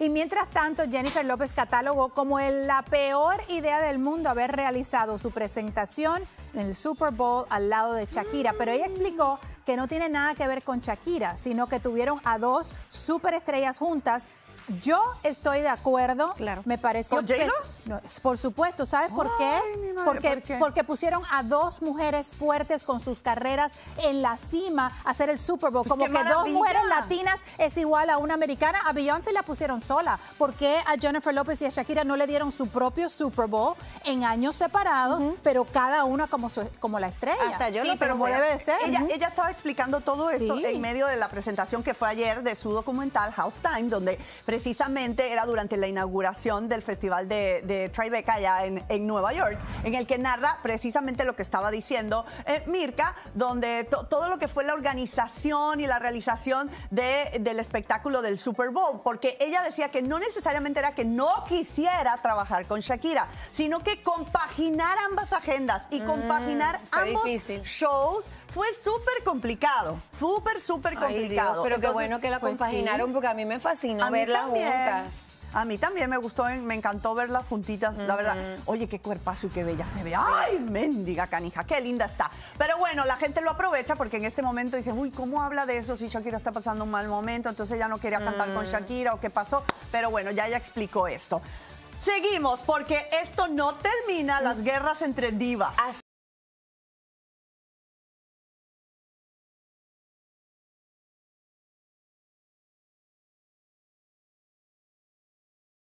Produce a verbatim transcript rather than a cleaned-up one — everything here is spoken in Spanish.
Y mientras tanto, Jennifer López catalogó como el, la peor idea del mundo haber realizado su presentación en el Super Bowl al lado de Shakira. Pero ella explicó que no tiene nada que ver con Shakira, sino que tuvieron a dos superestrellas juntas. Yo estoy de acuerdo, claro. Me pareció ¿Con J-Lo? No, por supuesto, ¿sabes por qué? Ay, mi madre, porque, ¿por qué? porque pusieron a dos mujeres fuertes con sus carreras en la cima a hacer el Super Bowl. Pues Como qué que maravilla. dos mujeres latinas es igual a una americana. A Beyoncé la pusieron sola. ¿Por qué a Jennifer López y a Shakira no le dieron su propio Super Bowl en años separados, uh-huh. pero cada una como, su, como la estrella? Hasta yo sí, lo pero como debe de ser. Ella, uh-huh. ella estaba explicando todo esto Sí. en medio de la presentación que fue ayer de su documental Halftime, donde precisamente era durante la inauguración del festival de, de Tribeca allá en, en Nueva York, en el que narra precisamente lo que estaba diciendo eh, Mirka, donde to, todo lo que fue la organización y la realización de, del espectáculo del Super Bowl, porque ella decía que no necesariamente era que no quisiera trabajar con Shakira, sino que compaginar ambas agendas y compaginar mm, ambos difícil. shows fue súper complicado, súper, súper complicado. Ay, Dios, pero qué Entonces, bueno que la pues compaginaron, sí. porque a mí me fascinó a mí verlas también. juntas. A mí también me gustó, me encantó verlas juntitas, uh-huh. la verdad. Oye, qué cuerpazo y qué bella se ve. ¡Ay, mendiga canija! ¡Qué linda está! Pero bueno, la gente lo aprovecha porque en este momento dice, uy, ¿cómo habla de eso si Shakira está pasando un mal momento? Entonces ella no quería cantar mm. con Shakira o qué pasó. Pero bueno, ya ella explicó esto. Seguimos porque esto no termina, las guerras entre divas. Así